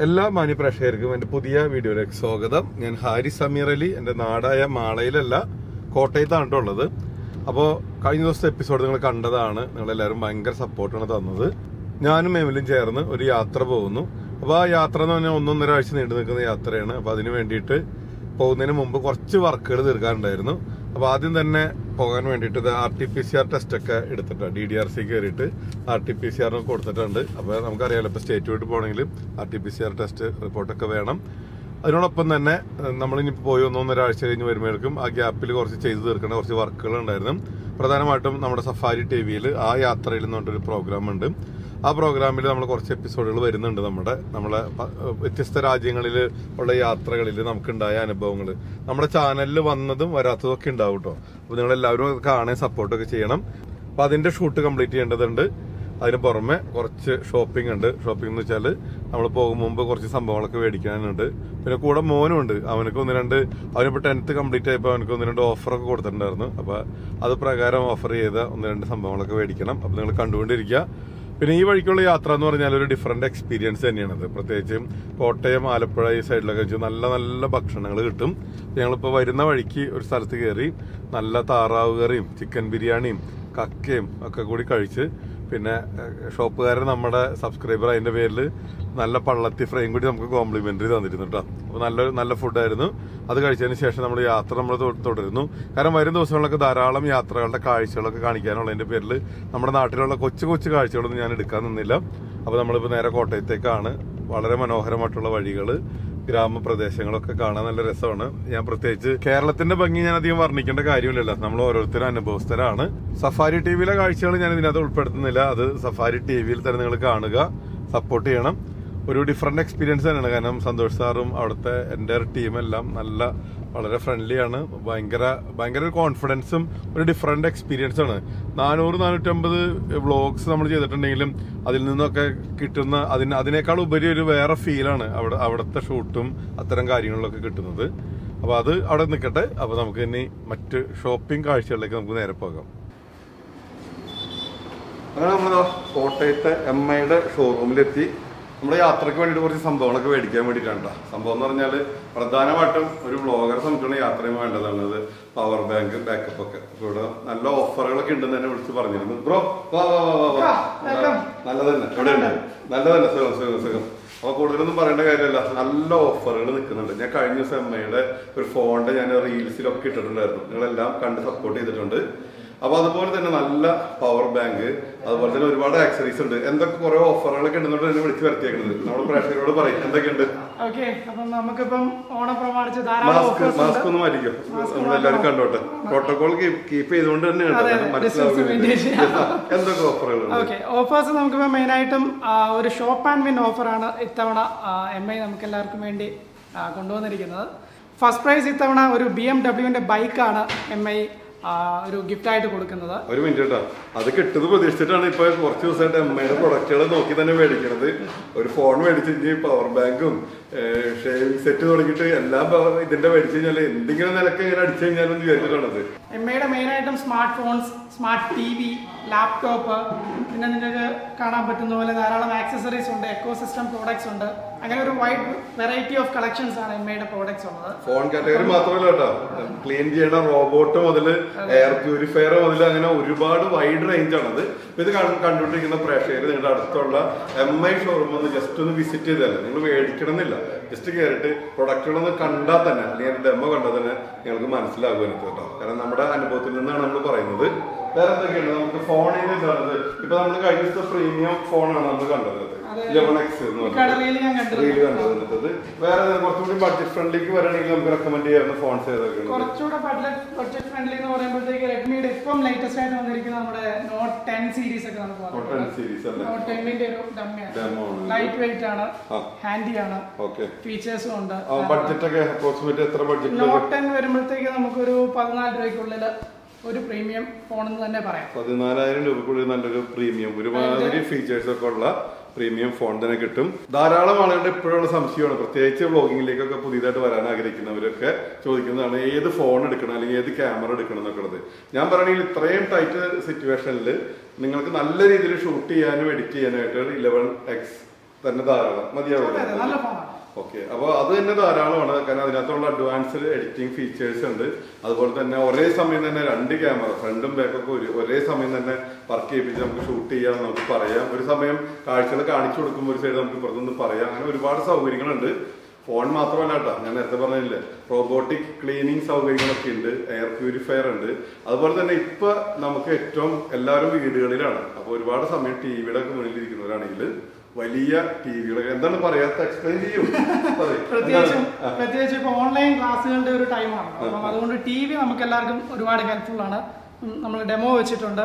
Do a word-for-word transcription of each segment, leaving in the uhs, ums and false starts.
എല്ലാ മാന്യ പ്രേക്ഷകർക്കും എൻ്റെ പുതിയ വീഡിയോയിലേക്ക് സ്വാഗതം. ഞാൻ ഹാരിസ് സമീർ അലി. എൻ്റെ നാടായ മാളയിലല്ല, കോട്ടയത്താണ് ഉള്ളത്. അപ്പോൾ കഴിഞ്ഞ ദിവസത്തെ എപ്പിസോഡ് നിങ്ങൾ കണ്ടതാണ്. നിങ്ങളെല്ലാവരും ഭയങ്കര സപ്പോർട്ടാണ് തന്നത്. ഞാനും എമിലും ചേർന്ന് ഒരു യാത്ര പോകുന്നു. അപ്പോൾ ആ യാത്ര എന്ന് പറഞ്ഞാൽ ഒന്നൊന്നര ആഴ്ച നീണ്ടു നിൽക്കുന്ന യാത്രയാണ്. അപ്പോൾ അതിന് വേണ്ടിയിട്ട് പോകുന്നതിന് മുമ്പ് കുറച്ച് വർക്കുകൾ തീർക്കാറുണ്ടായിരുന്നു. അപ്പോൾ ആദ്യം തന്നെ പോകാൻ വേണ്ടിയിട്ട് R T P C R test ഒക്കെ എടുത്തിട്ടുണ്ട്. ഡി ഡി ആർ സി കയറിയിട്ട് ആർ ടി പി സി ആറിന് കൊടുത്തിട്ടുണ്ട്. അപ്പോൾ നമുക്കറിയാമല്ലോ, ഇപ്പോൾ സ്റ്റേറ്റ് വിട്ട് പോകണമെങ്കിൽ R T P C R test റിപ്പോർട്ടൊക്കെ വേണം. അതിനോടൊപ്പം തന്നെ നമ്മളിനിപ്പോൾ പോയി ഒന്നൊന്നര ആഴ്ച കഴിഞ്ഞ് വരുമ്പോഴേക്കും ആ ഗ്യാപ്പിൽ കുറച്ച് ചെയ്തു തീർക്കേണ്ട കുറച്ച് വർക്കുകൾ ഉണ്ടായിരുന്നു. പ്രധാനമായിട്ടും നമ്മുടെ സഫാരി ടി വിയിൽ ആ യാത്രയിൽ എന്ന് പറഞ്ഞൊരു പ്രോഗ്രാം ഉണ്ട്. ആ പ്രോഗ്രാമിൽ നമ്മൾ കുറച്ച് എപ്പിസോഡുകൾ വരുന്നുണ്ട്. നമ്മുടെ നമ്മളെ വ്യത്യസ്ത രാജ്യങ്ങളിൽ ഉള്ള യാത്രകളിൽ നമുക്കുണ്ടായ അനുഭവങ്ങൾ നമ്മുടെ ചാനലിൽ വന്നതും വരാത്തതും ഒക്കെ ഉണ്ടാവും കേട്ടോ. അപ്പോൾ നിങ്ങളെല്ലാവരും കാണാൻ സപ്പോർട്ടൊക്കെ ചെയ്യണം. അപ്പോൾ അതിൻ്റെ ഷൂട്ട് കംപ്ലീറ്റ് ചെയ്യേണ്ടതുണ്ട്. അതിന് പുറമെ കുറച്ച് ഷോപ്പിംഗ് ഉണ്ട്. ഷോപ്പിംഗ് എന്ന് വെച്ചാൽ നമ്മൾ പോകും മുമ്പ് കുറച്ച് സംഭവങ്ങളൊക്കെ മേടിക്കാനുണ്ട്. പിന്നെ കൂടെ മോനും ഉണ്ട്. അവനക്ക് ഒന്ന് രണ്ട് അവനിപ്പോൾ ടെൻത്ത് കംപ്ലീറ്റ് ആയപ്പോൾ അവനക്ക് ഒന്ന് രണ്ട് ഓഫറൊക്കെ കൊടുത്തിട്ടുണ്ടായിരുന്നു. അപ്പോൾ അത് പ്രകാരം ഓഫർ ചെയ്ത ഒന്ന് രണ്ട് സംഭവങ്ങളൊക്കെ മേടിക്കണം. അപ്പോൾ നിങ്ങൾ കണ്ടുകൊണ്ടിരിക്കുക. പിന്നെ ഈ വഴിക്കുള്ള യാത്ര എന്ന് പറഞ്ഞാൽ ഒരു ഡിഫറെന്റ് എക്സ്പീരിയൻസ് തന്നെയാണത്. പ്രത്യേകിച്ചും കോട്ടയം, ആലപ്പുഴ ഈ സൈഡിലൊക്കെ വെച്ച് നല്ല നല്ല ഭക്ഷണങ്ങൾ കിട്ടും. ഞങ്ങളിപ്പോൾ വരുന്ന വഴിക്ക് ഒരു സ്ഥലത്ത് കയറി നല്ല താറാവ് കറിയും ചിക്കൻ ബിരിയാണിയും കക്കയും ഒക്കെ കൂടി കഴിച്ച്, പിന്നെ ഷോപ്പുകാരൻ നമ്മുടെ സബ്സ്ക്രൈബർ അതിന്റെ പേരിൽ നല്ല പള്ളത്തി ഫ്രൈയും കൂടി നമുക്ക് കോംപ്ലിമെന്ററി തന്നിരുന്നു കേട്ടോ. അപ്പോൾ നല്ല നല്ല ഫുഡായിരുന്നു. അത് കഴിച്ചതിന് ശേഷം നമ്മൾ യാത്ര നമ്മൾ തുടരുന്നു. കാരണം വരും ദിവസങ്ങളിലൊക്കെ ധാരാളം യാത്രകളുടെ കാഴ്ചകളൊക്കെ കാണിക്കാനുള്ളതിന്റെ പേരിൽ നമ്മുടെ നാട്ടിലുള്ള കൊച്ചു കൊച്ചു കാഴ്ചകളൊന്നും ഞാൻ എടുക്കാൻ നിന്നില്ല. അപ്പോൾ നമ്മളിപ്പോൾ നേരെ കോട്ടയത്തേക്കാണ്. വളരെ മനോഹരമായിട്ടുള്ള വഴികൾ, ഗ്രാമപ്രദേശങ്ങളൊക്കെ കാണാൻ നല്ല രസമാണ്. ഞാൻ പ്രത്യേകിച്ച് കേരളത്തിന്റെ ഭംഗി ഞാൻ അധികം വർണ്ണിക്കേണ്ട കാര്യമില്ലല്ലോ, നമ്മൾ ഓരോരുത്തരും അനുഭവസ്ഥരാണ്. സഫാരി ടി വിയിലെ കാഴ്ചകൾ ഞാൻ ഇതിനകത്ത് ഉൾപ്പെടുത്തുന്നില്ല. അത് സഫാരി ടി വിയിൽ തന്നെ നിങ്ങൾ കാണുക, സപ്പോർട്ട് ചെയ്യണം. ഒരു ഡിഫറെന്റ് എക്സ്പീരിയൻസ് തന്നെയാണ്. കാരണം സന്തോഷ് സാറും അവിടുത്തെ എൻ്റെ ടീമെല്ലാം നല്ല വളരെ ഫ്രണ്ട്ലിയാണ്. ഭയങ്കര ഭയങ്കര ഒരു കോൺഫിഡൻസും ഒരു ഡിഫറെന്റ് എക്സ്പീരിയൻസ് ആണ്. നാനൂറ് നാനൂറ്റമ്പത് വ്ളോഗ്സ് നമ്മൾ ചെയ്തിട്ടുണ്ടെങ്കിലും അതിൽ നിന്നൊക്കെ കിട്ടുന്ന അതിന് അതിനേക്കാൾ ഉപരി ഒരു വേറെ ഫീലാണ് അവിടെ അവിടുത്തെ ഷൂട്ടും അത്തരം കാര്യങ്ങളിലൊക്കെ കിട്ടുന്നത്. അപ്പോൾ അത് അവിടെ നിൽക്കട്ടെ. അപ്പോൾ നമുക്ക് ഇനി മറ്റ് ഷോപ്പിംഗ് കാഴ്ചകളിലേക്ക് നമുക്ക് നേരെ പോകാം. അങ്ങനെ നമ്മൾ കോട്ടയത്തെ എം ഐയുടെ ഷോറൂമിലെത്തി. നമ്മുടെ യാത്രയ്ക്ക് വേണ്ടിയിട്ട് കുറച്ച് സംഭവങ്ങളൊക്കെ മേടിക്കാൻ വേണ്ടിയിട്ടാണ്. സംഭവം എന്ന് പറഞ്ഞാൽ പ്രധാനമായിട്ടും ഒരു വ്ളോഗറെ സംബന്ധിച്ചുള്ള യാത്രയും വേണ്ടതാണത് പവർ ബാങ്ക്, ബാക്കപ്പ് ഒക്കെ. ഇവിടെ നല്ല ഓഫറുകളൊക്കെ ഉണ്ടെന്ന് തന്നെ വിളിച്ച് പറഞ്ഞിരുന്നു. ബ്രോ വാ വാ വാ വാ നല്ലതന്നെ, ഇവിടെ ഉണ്ട് നല്ലതന്നെ, സുഖം സുഖം സുഖം. അപ്പൊ കൂടുതലൊന്നും പറയേണ്ട കാര്യമല്ല, നല്ല ഓഫറുകൾ നിൽക്കുന്നുണ്ട്. ഞാൻ കഴിഞ്ഞ ദിവസം എം ഐയുടെ ഒരു ഫോണിന്റെ ഞാൻ റീൽസിലൊക്കെ ഇട്ടിട്ടുണ്ടായിരുന്നു. നിങ്ങളെല്ലാം കണ്ട് സപ്പോർട്ട് ചെയ്തിട്ടുണ്ട്. അപ്പൊ അതുപോലെ തന്നെ നല്ല പവർ ബാങ്ക്, അതുപോലെ തന്നെ ഒരുപാട് ആക്സറീസ് ഉണ്ട്. എന്തൊക്കെ കുറെ ഓഫറുകളൊക്കെ ഉണ്ടെന്നോട് എന്നെ വിളിച്ച് വരുത്തിയേക്കുന്നത്. നമ്മൾ പ്രേക്ഷകരോട് പറയും എന്തൊക്കെയുണ്ട്. മാസ്ക് ഒന്ന് മാറ്റിക്കോ, നമ്മളെല്ലാവരും കണ്ടോട്ടെ. പ്രോട്ടോകോൾ കീപ്പ് ചെയ്തുകൊണ്ട് തന്നെയാണ് മനസ്സിലാവുന്നത് എന്തൊക്കെ ഓഫറുകളുണ്ട്. ഓഫേഴ്സ് നമുക്കിപ്പോ മെയിൻ ആയിട്ടും ഒരു ഷോപ്പ് ആൻഡ് വിൻ ഓഫറാണ് ഇത്തവണ എം ഐ നമുക്ക് എല്ലാവർക്കും വേണ്ടി കൊണ്ടുവന്നിരിക്കുന്നത്. ഫസ്റ്റ് പ്രൈസ് ഇത്തവണ ഒരു ബി എം ഡബ്ല്യുവിന്റെ ബൈക്കാണ് എം ഐ ഒരു ഗിഫ്റ്റ് ആയിട്ട് കൊടുക്കുന്നത്. ഒരു മിനിറ്റ് കേട്ടോ, അത് കിട്ടുന്നത് പ്രതീക്ഷിച്ചിട്ടാണ് ഇപ്പൊ കുറച്ച് ദിവസമായിട്ട് എം ഐയുടെ പ്രൊഡക്റ്റുകൾ നോക്കി തന്നെ മേടിക്കണത്. ഒരു ഫോൺ മേടിച്ച് കഴിഞ്ഞ് പവർ ബാങ്കും ഷേവിംഗ് സെറ്റ് തുടങ്ങിയിട്ട് എല്ലാം ഇതിന്റെ മേടിച്ചു കഴിഞ്ഞാൽ എന്തെങ്കിലും നിലക്ക് ഇങ്ങനെ അടിച്ചു കഴിഞ്ഞാലും വിചാരിച്ചിട്ടാണത്. എം ഐയുടെ മെയിൻ ആയിട്ടും smart phones, smart T V, laptop, പിന്നെ നിങ്ങൾക്ക് കാണാൻ പറ്റുന്ന പോലെ ധാരാളം ആക്സസറീസ് ഉണ്ട്, എക്കോ സിസ്റ്റം പ്രോഡക്ട്സ് ഉണ്ട്. അങ്ങനെ ഒരു വൈഡ് വെറൈറ്റി ഓഫ് കളക്ഷൻസ് ആണ് എം ഐയുടെ പ്രോഡക്ട്സ് ഉള്ളത്. ഫോൺ കാറ്റഗറി മാത്രമല്ല കേട്ടോ, ക്ലീൻ ചെയ്യണ റോബോട്ട് മുതൽ എയർ പ്യൂരിഫയർ മുതൽ അങ്ങനെ ഒരുപാട് വൈഡ് റേഞ്ച് ആണത്. ഇത് കണ്ടുകൊണ്ടിരിക്കുന്ന പ്രേക്ഷകർ നിങ്ങളുടെ അടുത്തുള്ള എം ഐ ഷോറൂം ഒന്ന് ജസ്റ്റ് ഒന്ന് വിസിറ്റ് ചെയ്താൽ, നിങ്ങൾ മേടിക്കണമെന്നില്ല, ജസ്റ്റ് കയറിയിട്ട് പ്രൊഡക്റ്റുകളൊന്ന് കണ്ടാൽ തന്നെ അല്ലെങ്കിൽ ഡെമോ കണ്ടാൽ തന്നെ നിങ്ങൾക്ക് മനസ്സിലാകും എനിക്ക് കേട്ടോ. കാരണം നമ്മുടെ അനുഭവത്തിൽ നിന്നാണ് നമ്മൾ പറയുന്നത്. വേറെ എന്തൊക്കെയുണ്ട് നമുക്ക് ഫോണിന്റെ ഇതാണത്. ഇപ്പൊ നമ്മൾ കഴിഞ്ഞ ദിവസത്തെ പ്രീമിയം ഫോണാണ് നമ്മൾ കണ്ടത്, ഇലവൻ എക്സ് എന്ന് പറഞ്ഞത് റീല് കണ്ടത്. വേറെ കുറച്ചുകൂടി ബഡ്ജറ്റ് ഫ്രണ്ട്ലിക്ക് വരണമെങ്കിൽ നമുക്ക് റെക്കമെൻഡ് ചെയ്യാവുന്ന ഫോൺസ് ഏതൊക്കെയാണ്? കുറച്ചുകൂടെ ബഡ്ജറ്റ് ഫ്രണ്ട്ലി എന്ന് പറയുമ്പോഴത്തേക്ക് റെഡ്മിയുടെ ഇപ്പം ലേറ്റസ്റ്റ് ആയിട്ട് വന്നിരിക്കുന്ന നമ്മുടെ നോട്ട് ടെൻ സീരീസ് ഒക്കെ നമുക്ക് നോട്ട് ടെന്നിന്റെ ഒരു ഡമ്മിയാണ്. ലൈറ്റ് വെയിറ്റ് ആണ്, ഹാൻഡി ആണ്, ഫീച്ചേഴ്സും ഉണ്ട്. ബഡ്ജറ്റ് ഒക്കെ അപ്രോക്സിമേറ്റ് എത്ര ബഡ്ജറ്റ്? നോട്ട് ടെൻ വരുമ്പോഴത്തേക്ക് നമുക്കൊരു പതിനാല് രൂപയ്ക്കുള്ളിൽ ഒരു പ്രീമിയം ഫോൺ എന്ന് തന്നെ പറയാം. പതിനാലായിരം രൂപക്കുള്ളിൽ നല്ലൊരു പ്രീമിയം ഒരുമാതിരി ഫീച്ചേഴ്സ് ഒക്കെ ഉള്ള പ്രീമിയം ഫോൺ തന്നെ കിട്ടും. ധാരാളം ആളുകളുടെ ഇപ്പോഴുള്ള സംശയമാണ്, പ്രത്യേകിച്ച് വ്ളോഗിങ്ങിലേക്കൊക്കെ പുതിയതായിട്ട് വരാൻ ആഗ്രഹിക്കുന്നവരൊക്കെ ചോദിക്കുന്നതാണ് ഏത് ഫോൺ എടുക്കണം അല്ലെങ്കിൽ ഏത് ക്യാമറ എടുക്കണം എന്നൊക്കെ ഉള്ളത്. ഞാൻ പറയണെങ്കിൽ ഇത്രയും ടൈറ്റ് സിറ്റുവേഷനിൽ നിങ്ങൾക്ക് നല്ല രീതിയിൽ ഷൂട്ട് ചെയ്യാനും എഡിറ്റ് ചെയ്യാനായിട്ട് ഇലവൻ എക്സ് തന്നെ ധാരാളം മതിയാവില്ല. നല്ല ഫോണാണ്. ഓക്കെ, അപ്പോൾ അത് തന്നെ ധാരാളമാണ്. കാരണം അതിനകത്തുള്ള അഡ്വാൻസ്ഡ് എഡിറ്റിംഗ് ഫീച്ചേഴ്സ് ഉണ്ട്. അതുപോലെ തന്നെ ഒരേ സമയം തന്നെ രണ്ട് ക്യാമറ ഫ്രണ്ടും ബാക്കൊക്കെ ഒരു ഒരേ സമയം തന്നെ വർക്ക് ചെയ്യിപ്പിച്ച് നമുക്ക് ഷൂട്ട് ചെയ്യാം, നമുക്ക് പറയാം. ഒരു സമയം കാഴ്ചകൾ കാണിച്ചു കൊടുക്കുമ്പോൾ ഒരു സൈഡ് നമുക്ക് ഇപ്പുറത്തുനിന്ന് പറയാം. അങ്ങനെ ഒരുപാട് സൗകര്യങ്ങളുണ്ട്. ഫോൺ മാത്രമല്ല കേട്ടോ, ഞാൻ നേരത്തെ പറഞ്ഞില്ലേ റോബോട്ടിക് ക്ലീനിങ് സൗകര്യങ്ങളൊക്കെ ഉണ്ട്, എയർ പ്യൂരിഫയർ ഉണ്ട്. അതുപോലെ തന്നെ ഇപ്പൊ നമുക്ക് ഏറ്റവും എല്ലാവരും വീടുകളിലാണ്. അപ്പോൾ ഒരുപാട് സമയം ടി വിയുടെ ഒക്കെ മുന്നിലിരിക്കുന്നവരാണെങ്കിൽ വലിയ ടി വികളൊക്കെ എന്താണ് പറയാത്ത എക്സ്പ്ലെയിൻ ചെയ്യും. പ്രത്യേകിച്ചും പ്രത്യേകിച്ച് ഇപ്പൊ ഓൺലൈൻ ക്ലാസ്സുകളുടെ ഒരു ടൈമാണ്. അപ്പം അതുകൊണ്ട് ടി വി നമുക്ക് എല്ലാവർക്കും ഒരുപാട് ഹെൽപ്ഫുൾ ആണ്. നമ്മൾ ഡെമോ വെച്ചിട്ടുണ്ട്.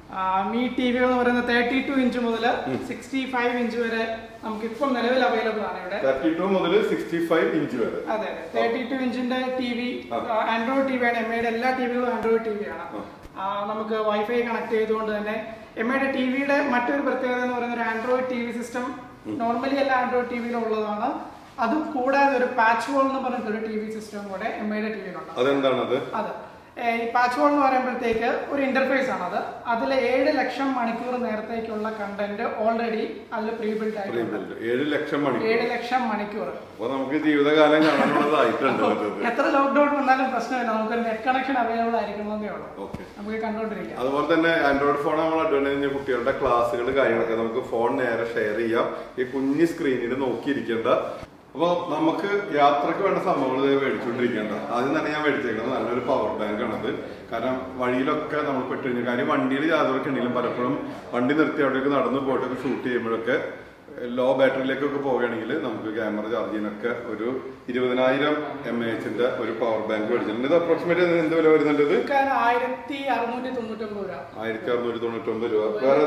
മീ ടി വികൾ എന്ന് പറയുന്നത് തേർട്ടി ടു ഇഞ്ച് മുതൽ സിക്സ്റ്റി ഫൈവ് ഇഞ്ച് വരെ നമുക്ക് ഇപ്പോൾ നിലവിൽ അവൈലബിൾ ആണ് ഇവിടെ. തേർട്ടി ടു മുതൽ സിക്സ്റ്റി ഫൈവ് ഇഞ്ച് വരെ. അതെ, തേർട്ടി ടു ഇഞ്ചിന്റെ ടി വി ആൻഡ്രോയിഡ് ടി വിയാണ്. എം ഐയുടെ എല്ലാ ടി വികളും ആൻഡ്രോയിഡ് ടി വിയാണ്. നമുക്ക് വൈഫൈ കണക്ട് ചെയ്തുകൊണ്ട് തന്നെ എം ഐയുടെ ടി വിയുടെ മറ്റൊരു പ്രത്യേകത എന്ന് പറയുന്നത് ഒരു android T V system normally എല്ലാ ആൻഡ്രോയിഡ് ടി വിയിലും ഉള്ളതാണ്. അത് കൂടാതെ ഒരു പാച്ച് വോൾ എന്ന് പറഞ്ഞിട്ട് ഒരു ടി വി സിസ്റ്റം കൂടെ എം ഐയുടെ ടി വിയിലുണ്ട്. അതെന്താണത്? അതെ, ഈ പാച്ച് വോൾ എന്ന് പറയുമ്പോഴത്തേക്ക് ഒരു ഇന്റർഫേസ് ആണ്. അത് അതിൽ ഏഴ് ലക്ഷം മണിക്കൂർ നേരത്തേക്കുള്ള കണ്ടന്റ് ഓൾറെഡി അതിൽ പ്രീ ബിൽഡ് ആയിട്ടുണ്ട്. ഏഴ് ലക്ഷം മണിക്കൂർ ഏഴ് ലക്ഷം മണിക്കൂർ നമുക്ക് ജീവിതകാലം കാണാനുള്ളതായിട്ടുണ്ട്. എത്ര ലോക്ക്ഡൌൺ വന്നാലും പ്രശ്നമില്ല, നമുക്ക് നെറ്റ് കണക്ഷൻ അവൈലബിൾ ആയിരിക്കണമെന്നേ ഉള്ളൂ. നമുക്ക് കണ്ടോണ്ടിരിക്കാം. അതുപോലെ തന്നെ ആൻഡ്രോയിഡ് ഫോൺ നമ്മൾ അഡ്വാൻറ്റേജ് കുട്ടികളുടെ ക്ലാസ്സുകൾ കാര്യങ്ങളൊക്കെ നമുക്ക് ഫോൺ നേരെ ഷെയർ ചെയ്യാം. ഈ കുഞ്ഞു സ്ക്രീനിൽ നോക്കിയിരിക്കേണ്ട. അപ്പൊ നമുക്ക് യാത്രക്ക് വേണ്ട സംഭവങ്ങൾ മേടിച്ചുകൊണ്ടിരിക്കേണ്ട. ആദ്യം തന്നെ ഞാൻ മേടിച്ചേക്കുന്നത് നല്ലൊരു പവർ ബാങ്ക് ആണത്. കാരണം വഴിയിലൊക്കെ നമ്മൾ പെട്ടു കഴിഞ്ഞാൽ കാര്യം വണ്ടിയിൽ യാതൊക്കെ ഉണ്ടെങ്കിലും പലപ്പോഴും വണ്ടി നിർത്തി അവിടേക്ക് നടന്നു പോയിട്ടൊക്കെ ഷൂട്ട് ചെയ്യുമ്പോഴൊക്കെ ലോ ബാറ്ററിയിലേക്കൊക്കെ പോവുകയാണെങ്കിൽ നമുക്ക് ക്യാമറ ചാർജ് ചെയ്യാനൊക്കെ ഒരു ഇരുപതിനായിരം എം എ എച്ചിന്റെ ഒരു പവർ ബാങ്ക് മേടിച്ചിട്ടുണ്ട്. ഇത് അപ്രോക്സിമേറ്റ് എന്ത് വില വരുന്നുണ്ട്? ആയിരത്തി അറുന്നൂറ്റി തൊണ്ണൂറ്റൊമ്പത് രൂപ. ആയിരത്തി അറുന്നൂറ്റി തൊണ്ണൂറ്റൊമ്പത് രൂപ. വേറെ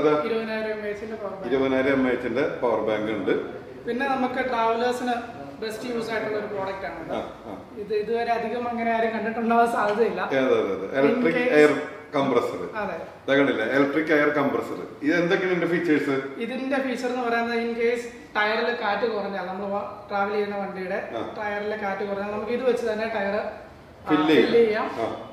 ഇരുപതിനായിരം എം എ എച്ചിന്റെ പവർ ബാങ്ക് ഉണ്ട്. പിന്നെ നമുക്ക് ട്രാവലേഴ്സിന് ബെസ്റ്റ് യൂസ് ആയിട്ടുള്ള ഒരു പ്രോഡക്റ്റ് ആണ് ഇത്. ഇതുവരെ അധികം അങ്ങനെ ആരും കണ്ടിട്ടുണ്ടാവാൻ സാധ്യതയില്ല. Electric air compressor. കണ്ടില്ല, ഇലക്ട്രിക് എയർ കംപ്രസർ. ഇത് എന്തൊക്കെയാണ് ഫീച്ചേഴ്സ്? ഇതിന്റെ ഫീച്ചർ എന്ന് പറയുന്നത് ഇൻ കേസ് ടയറിൽ കാറ്റ് കുറഞ്ഞാൽ, നമ്മൾ ട്രാവൽ ചെയ്യുന്ന വണ്ടിയുടെ ടയറിലെ കാറ്റ് കുറഞ്ഞാൽ നമുക്ക് ഇത് വെച്ച് തന്നെ ടയർ ഫില്ല് ചെയ്യാം,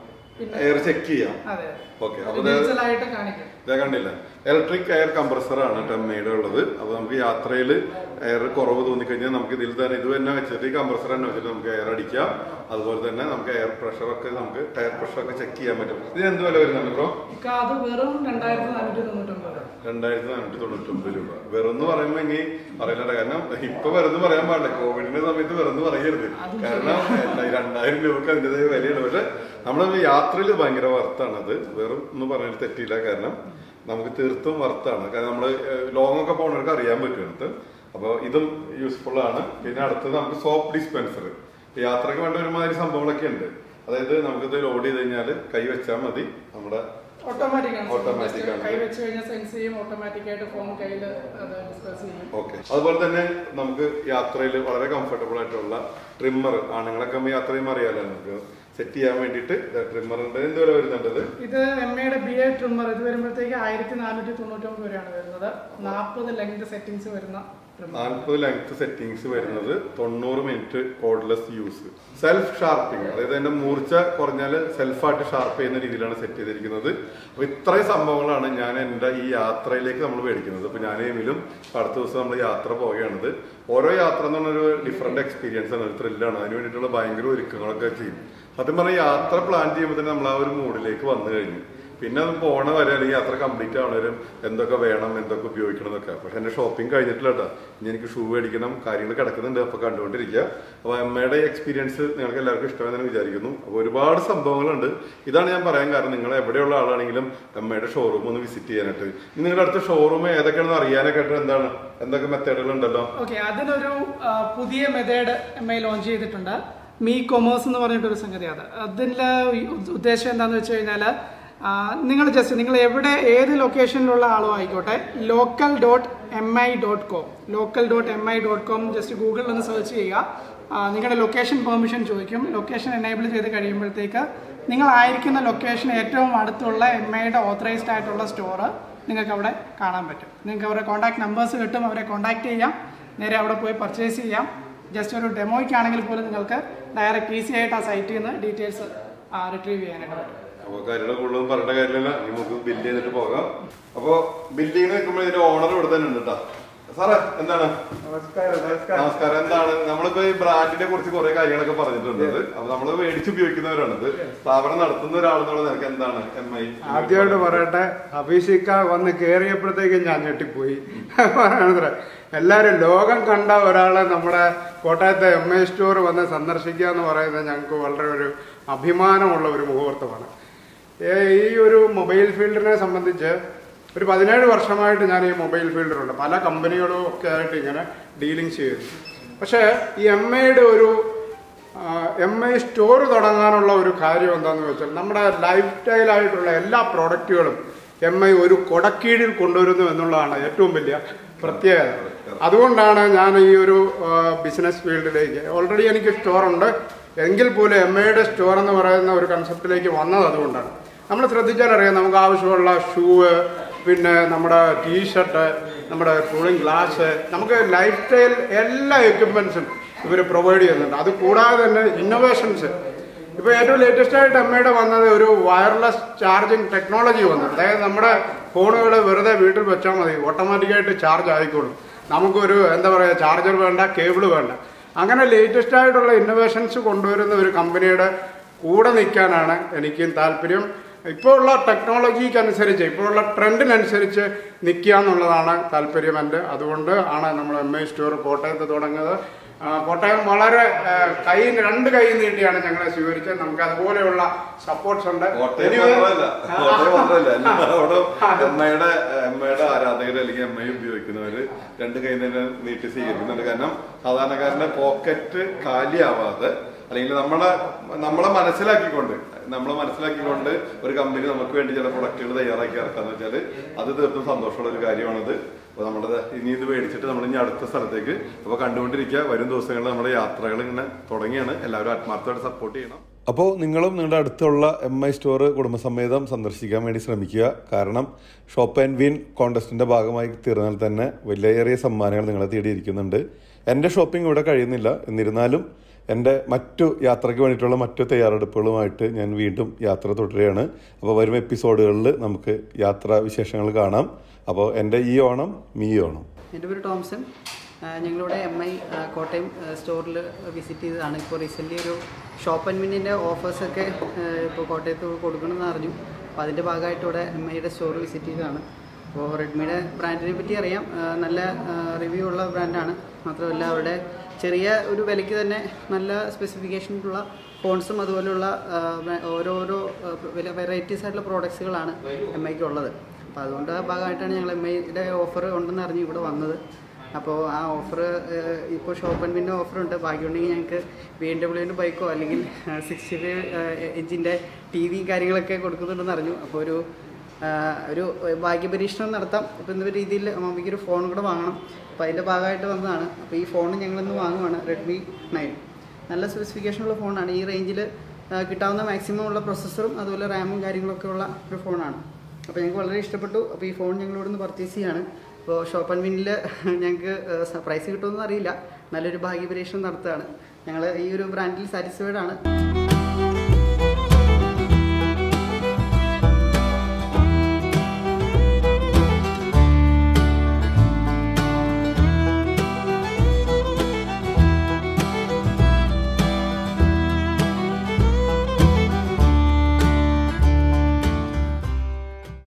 എയർ ചെക്ക് ചെയ്യാം. അതെ, ഓക്കെ. കാണിക്കും. ഇതാ കണ്ടില്ല, ഇലക്ട്രിക് എയർ കംപ്രസർ ആണ് ടെമ്മയുടെ ഉള്ളത്. അപ്പൊ നമുക്ക് യാത്രയിൽ എയർ കുറവ് തോന്നിക്കഴിഞ്ഞാൽ നമുക്ക് ഇതിൽ തന്നെ ഇത് തന്നെ വെച്ചിട്ട് ഈ കംപ്രസർ തന്നെ വെച്ചിട്ട് നമുക്ക് എയർ അടിക്കാം. അതുപോലെ തന്നെ നമുക്ക് എയർ പ്രഷർ ഒക്കെ നമുക്ക് ടയർ പ്രഷർ ഒക്കെ ചെക്ക് ചെയ്യാൻ പറ്റും. ഇത് എന്ത് വില വരുന്നുണ്ട് ബ്രോ? അത് വെറും രണ്ടായിരത്തി നാനൂറ്റി തൊണ്ണൂറ്റൊമ്പത് രണ്ടായിരത്തി നാനൂറ്റി തൊണ്ണൂറ്റൊമ്പത് രൂപ. വെറുന്ന് പറയുമ്പോ ഇനി പറയില്ല, കാരണം ഇപ്പൊ വെറുതെ പറയാൻ പാടില്ല. കോവിഡിന്റെ സമയത്ത് വെറുതെ പറയരുത്. കാരണം രണ്ടായിരം രൂപക്ക് അതിൻ്റെതായ വിലയുണ്ട്. പക്ഷെ നമ്മള് യാത്രയിൽ ഭയങ്കര വർത്താണ് അത്. വെറും എന്ന് പറയാൻ തെറ്റില്ല, കാരണം നമുക്ക് തീർത്തും വർത്താണ്. കാരണം നമ്മള് ലോങ് ഒക്കെ പോകുന്നവർക്ക് അറിയാൻ പറ്റും അടുത്ത്. അപ്പോൾ ഇതും യൂസ്ഫുൾ ആണ്. പിന്നെ അടുത്തത് നമുക്ക് സോപ്പ് ഡിസ്പെൻസർ. യാത്രക്ക് വേണ്ട ഒരുമാതിരി സംഭവങ്ങളൊക്കെ ഉണ്ട്. അതായത് നമുക്കിത് ലോഡ് ചെയ്ത് കഴിഞ്ഞാൽ കൈ വെച്ചാൽ മതി, നമ്മുടെ ഓട്ടോമാറ്റിക് ആണ്. ഓട്ടോമാറ്റിക് ആണ്. കൈ വെച്ച് കഴിഞ്ഞാൽ സെൻസ് ചെയ്യും, ഓട്ടോമാറ്റിക് ആയിട്ട് ഫോൺ കയ്യിൽ ഡിസ്പെൻസ് ചെയ്യും. ഓക്കെ. അതുപോലെ തന്നെ നമുക്ക് യാത്രയിൽ വളരെ കംഫർട്ടബിൾ ആയിട്ടുള്ള ട്രിമ്മർ, ആണുങ്ങളൊക്കെ യാത്ര ചെയ്യുമ്പോൾ അറിയാലോ, നമുക്ക് സെറ്റ് ചെയ്യാൻ വേണ്ടിയിട്ട് ട്രിമ്മറിന്റെ എന്ത് വില വരുന്നുണ്ടത്? ഇത് എം എയുടെ ബി എ ട്രിമ്മർ. ഇത് വരുമ്പോഴത്തേക്ക് ആയിരത്തി നാനൂറ്റി തൊണ്ണൂറ്റൊമ്പത് രൂപയാണ് വരുന്നത്. നാൽപ്പത് ലെങ്ത് സെറ്റിംഗ്സ് വരുന്ന നാൽപ്പത് ലെങ്ത് സെറ്റിംഗ്സ് വരുന്നത്, തൊണ്ണൂറ് minute cordless use, self sharping. അതായത് അതിന്റെ മൂർച്ച കുറഞ്ഞാൽ സെൽഫായിട്ട് ഷാർപ്പ് ചെയ്യുന്ന രീതിയിലാണ് സെറ്റ് ചെയ്തിരിക്കുന്നത്. അപ്പൊ ഇത്രയും സംഭവങ്ങളാണ് ഞാൻ എൻ്റെ ഈ യാത്രയിലേക്ക് നമ്മൾ മേടിക്കുന്നത്. അപ്പൊ ഞാൻ എങ്കിലും അടുത്ത ദിവസം നമ്മൾ യാത്ര പോവുകയാണത്. ഓരോ യാത്ര എന്ന് പറഞ്ഞൊരു ഡിഫറെന്റ് എക്സ്പീരിയൻസ് ആണ്, ഒരു ത്രില്ലാണ്. അതിന് വേണ്ടിയിട്ടുള്ള ഭയങ്കര ഒരുക്കങ്ങളൊക്കെ ചെയ്യും. സത്യം പറഞ്ഞാൽ യാത്ര പ്ലാൻ ചെയ്യുമ്പോൾ തന്നെ നമ്മൾ ആ ഒരു മൂഡിലേക്ക് വന്നു കഴിഞ്ഞു. പിന്നെ അത് പോണ വരെ അല്ലെങ്കിൽ യാത്ര കംപ്ലീറ്റ് ആവണവരും എന്തൊക്കെ വേണം, എന്തൊക്കെ ഉപയോഗിക്കണം എന്നൊക്കെ. പക്ഷെ എന്റെ ഷോപ്പിംഗ് കഴിഞ്ഞിട്ടില്ല കേട്ടോ. ഇനി എനിക്ക് ഷൂ മേടിക്കണം, കാര്യങ്ങൾ കിടക്കുന്നുണ്ട്. അപ്പൊ കണ്ടുകൊണ്ടിരിക്കുക. അപ്പൊ അമ്മയുടെ എക്സ്പീരിയൻസ് നിങ്ങൾക്ക് എല്ലാവർക്കും ഇഷ്ടമെന്ന് വിചാരിക്കുന്നു. അപ്പൊ ഒരുപാട് സംഭവങ്ങളുണ്ട്. ഇതാണ് ഞാൻ പറയാൻ കാരണം, നിങ്ങൾ എവിടെയുള്ള ആളാണെങ്കിലും അമ്മയുടെ ഷോറൂം ഒന്ന് വിസിറ്റ് ചെയ്യാനായിട്ട്. ഇനി നിങ്ങളുടെ അടുത്ത ഷോറൂം ഏതൊക്കെയാണെന്ന് അറിയാനൊക്കെ ആയിട്ട് എന്താണ് എന്തൊക്കെ മെത്തേഡുകൾ ഉണ്ടല്ലോ? ഓക്കെ, അതിനൊരു പുതിയ മെത്തേഡ് എം ഐ ലോഞ്ച് ചെയ്തിട്ടുണ്ട്. മീ കൊമേഴ്സ് എന്ന് പറഞ്ഞിട്ടൊരു സംഗതി. അത് അതിൻ്റെ ഉദ്ദേശം എന്താണെന്ന് വെച്ച് കഴിഞ്ഞാൽ, നിങ്ങൾ ജസ്റ്റ് നിങ്ങൾ എവിടെ ഏത് ലൊക്കേഷനിലുള്ള ആളും ആയിക്കോട്ടെ, local dot M I dot com local dot M I dot com just ഗൂഗിളിൽ ഒന്ന് സെർച്ച് ചെയ്യുക. നിങ്ങളുടെ ലൊക്കേഷൻ പെർമിഷൻ ചോദിക്കും. ലൊക്കേഷൻ എനേബിൾ ചെയ്ത് കഴിയുമ്പോഴത്തേക്ക് നിങ്ങളായിരിക്കുന്ന ലൊക്കേഷൻ ഏറ്റവും അടുത്തുള്ള എം ഐയുടെ ഓത്തറൈസ്ഡ് ആയിട്ടുള്ള സ്റ്റോറ് നിങ്ങൾക്ക് അവിടെ കാണാൻ പറ്റും. നിങ്ങൾക്ക് അവരുടെ കോൺടാക്ട് നമ്പേഴ്സ് കിട്ടും, അവരെ കോൺടാക്ട് ചെയ്യാം, നേരെ അവിടെ പോയി പർച്ചേസ് ചെയ്യാം. ജസ്റ്റ് ഒരു ഡെമോയ്ക്കാണെങ്കിൽ പോലും നിങ്ങൾക്ക് ഡയറക്റ്റ് ഈസി ആയിട്ട് ആ സൈറ്റിൽ നിന്ന് ഡീറ്റെയിൽസ് റിട്രീവ് ചെയ്യാനായിട്ട് പറ്റും. അപ്പോൾ കാര്യങ്ങൾ കൂടുതലും പറഞ്ഞ കാര്യമില്ല, നമുക്ക് ബില്ല് ചെയ്തിട്ട് പോകാം. അപ്പോൾ ബില്ലിങ് വെക്കുമ്പോൾ ഇതിന്റെ ഓണർ ഇവിടെ തന്നെ ഉണ്ട് കേട്ടോ. സാറേ എന്താണ്? നമസ്കാരം. നമസ്കാരം. എന്താണ് നമ്മളിപ്പോ ഈ ബ്രാൻഡിനെ കുറിച്ച് കുറെ കാര്യങ്ങളൊക്കെ പറഞ്ഞിട്ടുണ്ട്. അപ്പൊ നമ്മള് മേടിച്ച് ഉപയോഗിക്കുന്നവരാണ്. ഇത് സ്ഥാപനം നടത്തുന്ന ഒരാളെന്നുള്ള നിനക്ക് എന്താണ് എം ഐ? ആദ്യമായിട്ട് പറയട്ടെ, അഭിഷിക്ക വന്ന് കേറിയപ്പോഴത്തേക്കും ഞാൻ ഞെട്ടിപ്പോയി. പറയണത്ര എല്ലാരും ലോകം കണ്ട ഒരാളെ നമ്മുടെ കോട്ടയത്തെ എം ഐ സ്റ്റോർ വന്ന് സന്ദർശിക്കുക എന്ന് പറയുന്നത് ഞങ്ങൾക്ക് വളരെ ഒരു അഭിമാനമുള്ള ഒരു മുഹൂർത്തമാണ്. ഈ ഒരു മൊബൈൽ ഫീൽഡിനെ സംബന്ധിച്ച് ഒരു പതിനേഴ് വർഷമായിട്ട് ഞാൻ ഈ മൊബൈൽ ഫീൽഡിലുണ്ട്. പല കമ്പനികളും ഒക്കെ ആയിട്ട് ഇങ്ങനെ ഡീലിങ്സ് ചെയ്തു. പക്ഷേ ഈ എം ഐയുടെ ഒരു എം ഐ സ്റ്റോർ തുടങ്ങാനുള്ള ഒരു കാര്യം എന്താണെന്ന് വെച്ചാൽ നമ്മുടെ ലൈഫ് സ്റ്റൈലായിട്ടുള്ള എല്ലാ പ്രോഡക്റ്റുകളും എം ഐ ഒരു കൊടക്കീഴിൽ കൊണ്ടുവരുന്നു എന്നുള്ളതാണ് ഏറ്റവും വലിയ പ്രത്യേകത. അതുകൊണ്ടാണ് ഞാൻ ഈ ഒരു ബിസിനസ് ഫീൽഡിലേക്ക്, ഓൾറെഡി എനിക്ക് സ്റ്റോറുണ്ട് എങ്കിൽ പോലും എം ഐയുടെ സ്റ്റോർ എന്ന് പറയുന്ന ഒരു കൺസെപ്റ്റിലേക്ക് വന്നത് അതുകൊണ്ടാണ്. നമ്മൾ ശ്രദ്ധിച്ചാലറിയാം, നമുക്ക് ആവശ്യമുള്ള ഷൂവ്, പിന്നെ നമ്മുടെ ടീഷർട്ട്, നമ്മുടെ കൂളിംഗ് ഗ്ലാസ്, നമുക്ക് ലൈഫ് സ്റ്റൈൽ എല്ലാ എക്യുപ്മെന്റ്സും ഇവർ പ്രൊവൈഡ് ചെയ്യുന്നുണ്ട്. അത് കൂടാതെ തന്നെ ഇന്നോവേഷൻസ്, ഇപ്പോൾ ഏറ്റവും ലേറ്റസ്റ്റ് ആയിട്ട് എം ഐയുടെ വന്നത് ഒരു വയർലെസ് ചാർജിങ് ടെക്നോളജി വന്നു. അതായത് നമ്മുടെ ഫോണുകൾ വെറുതെ വീട്ടിൽ വെച്ചാൽ മതി, ഓട്ടോമാറ്റിക്കായിട്ട് ചാർജ് ആയിക്കോളും. നമുക്കൊരു എന്താ പറയുക, ചാർജർ വേണ്ട, കേബിൾ വേണ്ട. അങ്ങനെ ലേറ്റസ്റ്റ് ആയിട്ടുള്ള ഇന്നോവേഷൻസ് കൊണ്ടുവരുന്ന ഒരു കമ്പനിയുടെ കൂടെ നിൽക്കാനാണ് എനിക്കും താല്പര്യം. ഇപ്പോൾ ഉള്ള ടെക്നോളജിക്ക് അനുസരിച്ച്, ഇപ്പോഴുള്ള ട്രെൻഡിനനുസരിച്ച് നിൽക്കുക എന്നുള്ളതാണ് താല്പര്യം എൻ്റെ. അതുകൊണ്ട് ആണ് നമ്മൾ എം ഐ സ്റ്റോർ കോട്ടയത്ത് തുടങ്ങുന്നത്. കോട്ടയം വളരെ കൈ രണ്ട് കൈ നീട്ടിയാണ് ഞങ്ങളെ സ്വീകരിച്ചത്. നമുക്ക് അതുപോലെയുള്ള സപ്പോർട്ട്സ് ഉണ്ട്. എമ്മയുടെ എമ്മയുടെ ആരാധകർ അല്ലെങ്കിൽ എം ഐ ഉപയോഗിക്കുന്നവര് രണ്ട് കൈ തന്നെ നീട്ടി സ്വീകരിക്കുന്നുണ്ട്. കാരണം സാധാരണക്കാരന്റെ പോക്കറ്റ് കാലിയാവാതെ, അല്ലെങ്കിൽ നമ്മളെ നമ്മളെ മനസ്സിലാക്കിക്കൊണ്ട് നമ്മളെ മനസ്സിലാക്കിക്കൊണ്ട് ഒരു കമ്പനി നമുക്ക് വേണ്ടി ചില പ്രൊഡക്റ്റുകൾ തയ്യാറാക്കി ഇറക്കാന്ന് വെച്ചാൽ അത് തീർത്തും സന്തോഷമുള്ള ഒരു കാര്യമാണത്. അപ്പോൾ നമ്മുടെ ഇനി ഇത് മേടിച്ചിട്ട് നമ്മൾ ഇനി അടുത്ത സ്ഥലത്തേക്ക് അപ്പോൾ കണ്ടുകൊണ്ടിരിക്കുക. വരും ദിവസങ്ങളിൽ നമ്മുടെ യാത്രകൾ ഇങ്ങനെ തുടങ്ങിയാണ്. എല്ലാവരും ആത്മാർത്ഥമായിട്ട് സപ്പോർട്ട് ചെയ്യണം. അപ്പോൾ നിങ്ങളും നിങ്ങളുടെ അടുത്തുള്ള എം ഐ സ്റ്റോർ കുടുംബസമേതം സന്ദർശിക്കാൻ വേണ്ടി ശ്രമിക്കുക. കാരണം ഷോപ്പ് ആൻഡ് വിൻ കോൺടെസ്റ്റിന്റെ ഭാഗമായി തീർന്നാൽ തന്നെ വലിയേറിയ സമ്മാനങ്ങൾ നിങ്ങളെ തേടിയിരിക്കുന്നുണ്ട്. എൻ്റെ ഷോപ്പിംഗ് ഇവിടെ കഴിയുന്നില്ല, എന്നിരുന്നാലും എൻ്റെ മറ്റു യാത്രയ്ക്ക് വേണ്ടിയിട്ടുള്ള മറ്റു തയ്യാറെടുപ്പുകളുമായിട്ട് ഞാൻ വീണ്ടും യാത്ര തുടരുകയാണ്. അപ്പോൾ വരും എപ്പിസോഡുകളിൽ നമുക്ക് യാത്രാ വിശേഷങ്ങൾ കാണാം. അപ്പോൾ എൻ്റെ ഈ ഓണം മീ ഓണം. എൻ്റെ പേര് ടോംസൺ. ഞങ്ങളിവിടെ എം ഐ കോട്ടയം സ്റ്റോറിൽ വിസിറ്റ് ചെയ്തതാണ്. ഇപ്പോൾ റീസെൻ്റ്ലി ഒരു ഷോപ്പ് ആൻഡ് വിന്നിൻ്റെ ഓഫേഴ്സൊക്കെ ഇപ്പോൾ കോട്ടയത്ത് കൊടുക്കണമെന്ന് അറിഞ്ഞു. അപ്പോൾ അതിൻ്റെ ഭാഗമായിട്ട് ഇവിടെ എം ഐയുടെ സ്റ്റോർ വിസിറ്റ് ചെയ്തതാണ്. അപ്പോൾ റെഡ്മിയുടെ ബ്രാൻഡിനെ പറ്റി അറിയാം, നല്ല റിവ്യൂ ഉള്ള ബ്രാൻഡാണ്. മാത്രമല്ല അവിടെ ചെറിയ ഒരു വിലയ്ക്ക് തന്നെ നല്ല സ്പെസിഫിക്കേഷനുള്ള ഫോൺസും അതുപോലെയുള്ള ഓരോരോ വെറൈറ്റീസ് ആയിട്ടുള്ള പ്രോഡക്ട്സുകളാണ് എം ഐക്ക് ഉള്ളത്. അപ്പോൾ അതുകൊണ്ട് ഭാഗമായിട്ടാണ് ഞങ്ങൾ എം ഐയുടെ ഓഫർ ഉണ്ടെന്ന് അറിഞ്ഞ് ഇവിടെ വന്നത്. അപ്പോൾ ആ ഓഫർ ഇപ്പോൾ ഷോപ്പ് ആൻഡ് വിൻ്റെ ഓഫറുണ്ട്. ഭാഗ്യമുണ്ടെങ്കിൽ ഞങ്ങൾക്ക് ബി എം ഡബ്ല്യുവിൻ്റെ ബൈക്കോ അല്ലെങ്കിൽ സിക്സ്റ്റി ഫൈവ് ഇഞ്ചിൻ്റെ ടി വി കാര്യങ്ങളൊക്കെ കൊടുക്കുന്നുണ്ടെന്ന് അറിഞ്ഞു. അപ്പോൾ ഒരു ഒരു ഭാഗ്യപരീക്ഷണം നടത്താം. ഇപ്പോൾ എന്ന രീതിയിൽ മമ്മിക്കൊരു ഫോൺ കൂടെ വാങ്ങണം. അപ്പോൾ അതിൻ്റെ ഭാഗമായിട്ട് വന്നതാണ്. അപ്പോൾ ഈ ഫോൺ ഞങ്ങളിന്ന് വാങ്ങുവാണ്, റെഡ്മി നയൻ. നല്ല സ്പെസിഫിക്കേഷനുള്ള ഫോണാണ്. ഈ റേഞ്ചിൽ കിട്ടാവുന്ന മാക്സിമം ഉള്ള പ്രൊസസ്സറും അതുപോലെ റാമും കാര്യങ്ങളൊക്കെ ഉള്ള ഒരു ഫോണാണ്. അപ്പോൾ ഞങ്ങൾക്ക് വളരെ ഇഷ്ടപ്പെട്ടു. അപ്പോൾ ഈ ഫോൺ ഞങ്ങൾ ഇവിടുന്ന് പർച്ചേസ് ചെയ്യാണ്. അപ്പോൾ ഷോപ്പ് ആൻഡ് വിന്നിൽ ഞങ്ങൾക്ക് പ്രൈസ് കിട്ടുമെന്ന് അറിയില്ല, നല്ലൊരു ഭാഗ്യപരീക്ഷണം നടത്തുകയാണ്. ഞങ്ങൾ ഈ ഒരു ബ്രാൻഡിൽ സാറ്റിസ്ഫൈഡ് ആണ്.